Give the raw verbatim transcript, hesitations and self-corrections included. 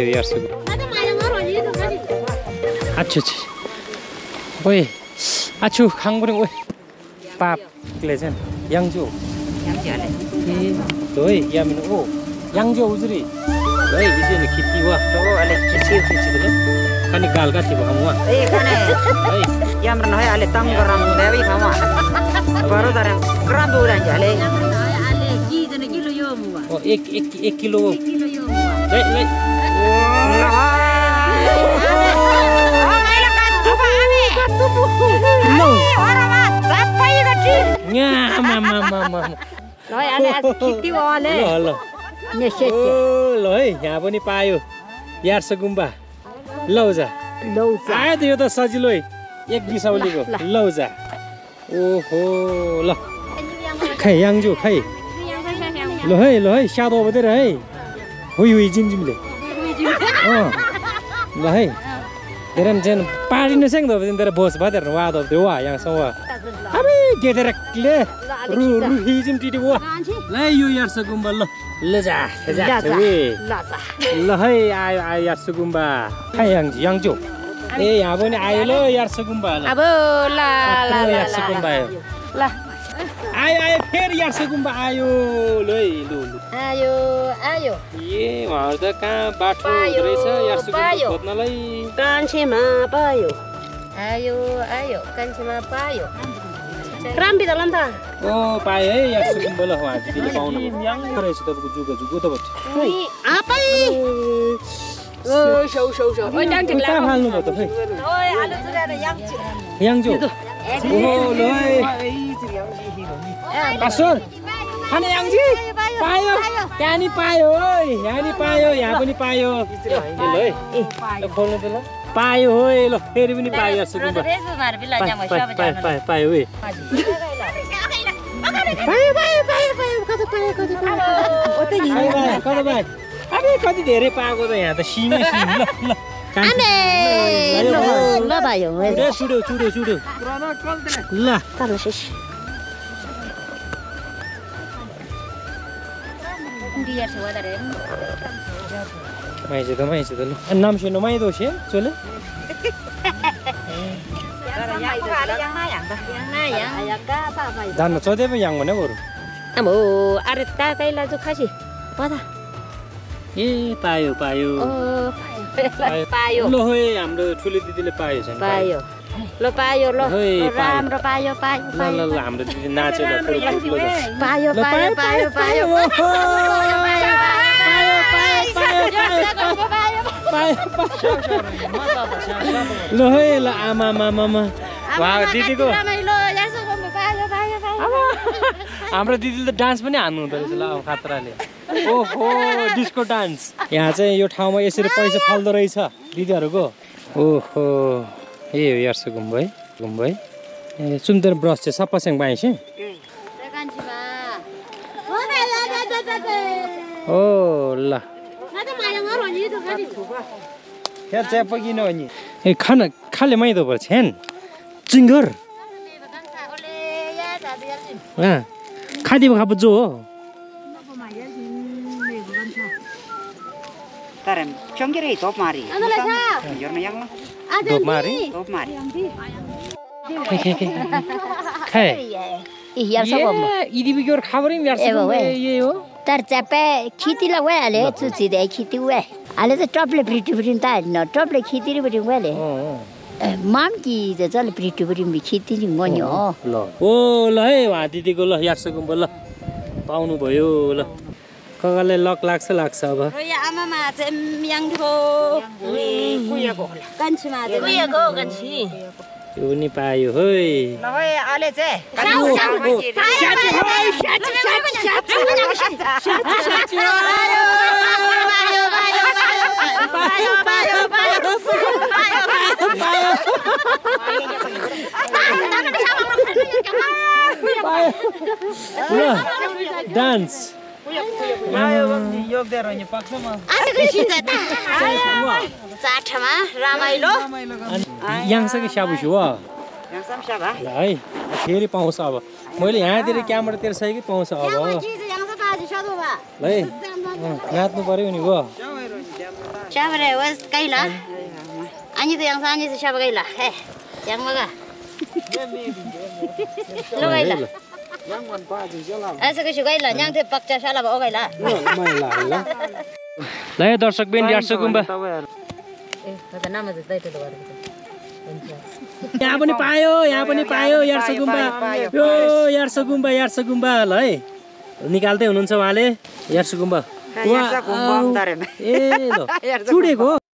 यार सुगु अच्छु अच्छु ओए अच्छु खाङबुङ ओए पापले चाहिँ याङजु Rồi, ya mình ô, yang jo uzuri. Rồi, isi ni khiti wa. Đó, ale khiti khiti đó. Kani gal ka tiba hamwa. Eh, kane. Ya merno hai ale tang garam dewi kama. Baru darang gram dua aja ale. Ale ki jene kilo yo muwa. Oh, ek ek ek kilo. Ek kilo yo muwa. Lai lai. No. Orang mah, sampai gati. Nya, mama mama. Nói anh ăn khiti wa le. Lo lo. Nhớ chết. Oh, lo है यहाँ पनि पायो. यार सगुम्बा. लौ जा. Lâu जा. आयो त यो त सजिलो है. एक बिसौलीको. लौ जा. ओहो, ल. खै याङजु खै. ल है ल है सादो बदेर है. हुइ हुइ जिमजिमले. अँ. ल है. तेरन जेन पारिन सेङ दो तेरे बोस बदेर वा दो देवा याङ सवा. अबे गेदरकले रु रु हिजिम टिटी वा. ल यो यार सगुम्बा ल. ल जा. जा जा. ल जा. ल है आयो आयो यार सगुम्बा. खै याङजु याङजु. ए यहाँ पनि आयो ल यार सगुम्बा ल. अब ला ला ला यार सगुम्बा आयो. ल. आयो आयो फेरि यार सगुम्बा आयो ल है ल ल. आयो आयो. ए उहाँहरु त कहाँ बाटो रहेछ यार सगुम्बा खोज्नलाई. कान्छेमा पायो. आयो आयो कान्छेमा पायो. राम्बी त लन्त. ओ पायो है यार सगुम्बा ल उहाँ दिदीले पाउनु याङ रहेछ तपाईको जुगो जुगो त बट. आpai. ओ सौ सौ सौ. ओइ डाङ टिक कहाँ फाल्नु भयो त खै. ओइ आलु जुगाएर याङछु. याङजु. ओहो ल है. पासर. खाने याङजी. पायो. त्यहाँ नि पायो ओइ. यहाँ नि पायो यहाँ पनि पायो. ल है. ल खोल्नु त ल. पायो ओइ ल फेरि पनि पायो यार सगुम्बा. पायो पायो ओइ. पायो पायो पायो पायो कता पायो कता पायो. ओतै हिँड्नु कता पायो. अबे कति धेरै पाएको त यहाँ त सिमै सिम ल ल. आमे ल ल भयो. ए सुडो सुडो सुडो. ल तल शेष. Dia se wada re. माइज त माइज त ल. नाम सुनो माइ दो छे चले. जान्न चोदे पो याङ भने बरु. अब अरे ता कैला जो खासी. पता. ए पायो पायो. पायो. ल होय हाम्रो ठुली दिदीले पायो छ. पायो. ल पायो ल. राम्रो पायो पायो. ल ल ल हाम्रो दिदी नाचेर पुरो पुरो. पायो पायो पायो पायो. ल है ल आमा मामा वा दिदीको हाम्रो दिदीले त डान्स पनि हान्नु हुँदो रहेछ ल अब खतराले. ओहो डिस्को डान्स. यहाँ चाहिँ यो ठाउँमा यसरी पैसा फाल्दो रहेछ दिदीहरूको. ओहो ए हो यार सगुम्बा है गुम्बा है. ए सुन्दर ब्रस चाहिँ सप्पासँग पाएछ. ओ ल यार चाहिँ पकिन अनि ए खाना खाले माइदो पर्छ हेन चिङ्गर. अँ खादिबो खाबो जो हो. तर चङ्गेरै धोप मारी. हेर्न याङ ल. धोप मारी. धोप मारी. खै खै खै खै. इ यार सब म. इदी बिगर खबरै यार सब ये हो. तर चपे खेती ल वे आले चुची दे खेती वे. आले त टपले प्रिटी प्रिटी त न टपले खेती रे बडी वेले. माम की ज जल प्रिटी प्रिटी मी खेती नि गन्यो हो. ल ओ ल है वा दिदीको ल यार सगुम्बा ल पाउनु भयो ल. कगले लक लाग्छ लाग्छ अब. रोया आमामा चाहिँ याङको कुयाको होला. कान्छीमा चाहिँ कुयाको कान्छी. त्यो नि पायो है. ल है आले चाहिँ डान्स योग दिएर नि पक्समा आजको सिजन चाठमा रमाइलो याङसँग स्याबुछु हो. याङसम स्याबा ल है फेरि पाउँछ अब. मैले यहाँतिर क्यामेरातिर सही पाउँछ अब. ल है नाच्नु पर्यो नि गो. Siapa deh, wes kaila. Ani tuh yang sana itu siapa kaila? Eh, yang mana? Lo kaila. Yang mana aja jalan. Eh, sekarang kaila, yang tuh pakca salah bawa kaila. ल है दर्शकबिन यार्स गुम्बा Eh, kata nama itu itu luar biasa. यहाँ पनि पायो यहाँ पनि पायो यार्स गुम्बा यो यार्स गुम्बा यार्स गुम्बा ल है निकाल्दै हुनुहुन्छ उहाँले यार्स गुम्बा ए ल चुडेको